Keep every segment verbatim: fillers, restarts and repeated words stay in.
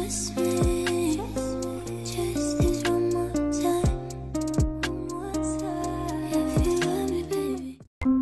Kiss me, just this one more time, one more time. If you love me, baby.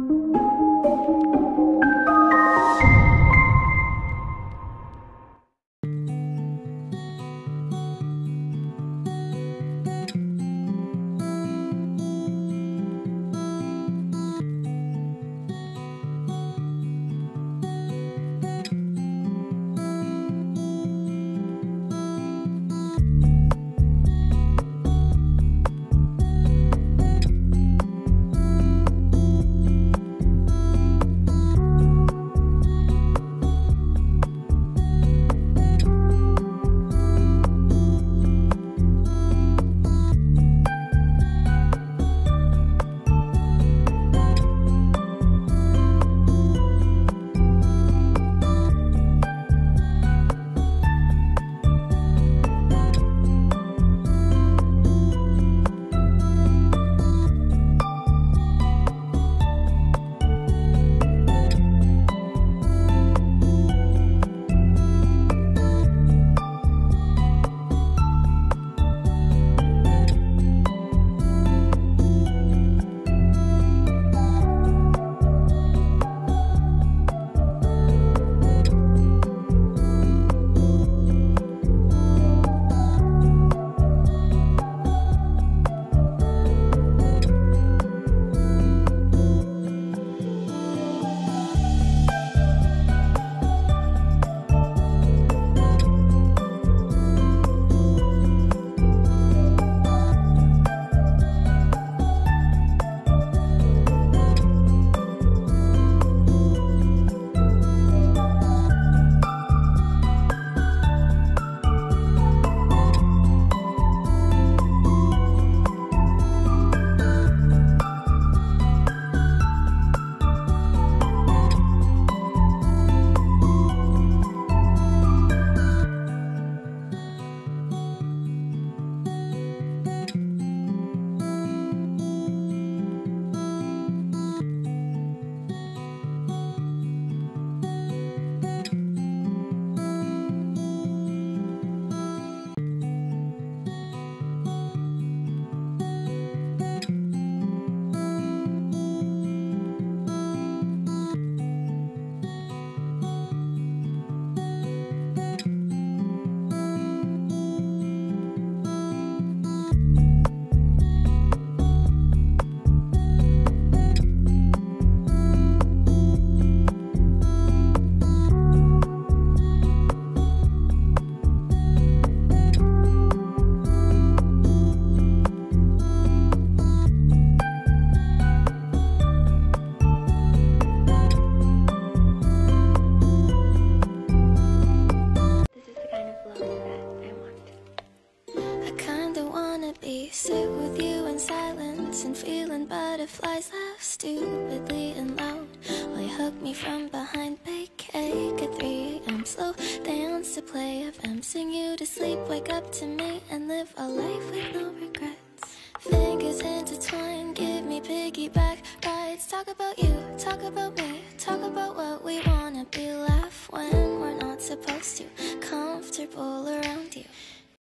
Sit with you in silence and feeling butterflies laugh stupidly and loud while you hug me from behind, bake cake at three a m Slow dance to play F M, sing you to sleep, wake up to me and live a life with no regrets. Fingers intertwined, give me piggyback rides. Talk about you, talk about me, talk about what we wanna be. Laugh when we're not supposed to, comfortable around you.